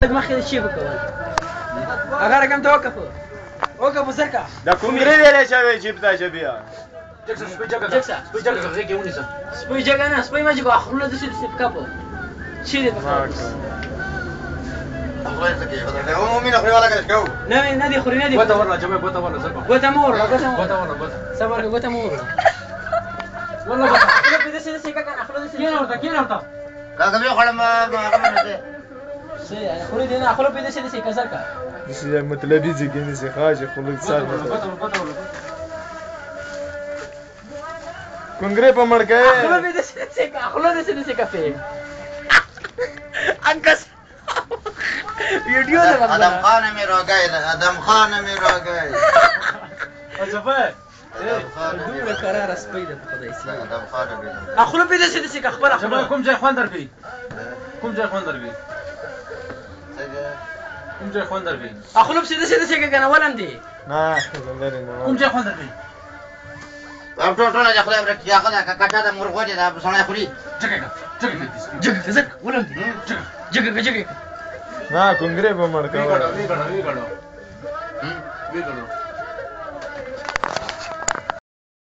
د مخې شي وکول هغه رقم ته وقف وزرکا دا کوم ری ویلې چې جیب ته بیا سپوی جګه نه سپوی ما چې کو اخرونه د څه کاپو شي دې په نه دي خوري نه دي بوته ورلا جمع بوته ورلا زربا بوته مور صبر بوته مور والله خلو په دې څه کا کنه خلو دې کین ورته دا کومه خړم ما نه څه خوري دې نه خلو په دې څه کا زرکا څه مطلبي ځکه نه څه خاصه خلک سره کنگرے په مړ گئے خلو په دې څه کا خلو دې څه کا په انکس ویڈیو ده ادم خان می رو گئے ادم خان می رو گئے اجبه دومره قرار سپی ده په خدای سي ادم خان می اخلو په دې څه کا خبره خبر کوم ځای خوان درګي کوم ځای خوان درګي اخلو په دې څه کنه ولم دي نه لري نه کوم ځای خوان درګي اب ټوټه نه خپل برکیا خدای کا کټا د مرغو دي دا سړی خوري جګه زک ولم دي جګه نه کنگرے په مړ وی کړو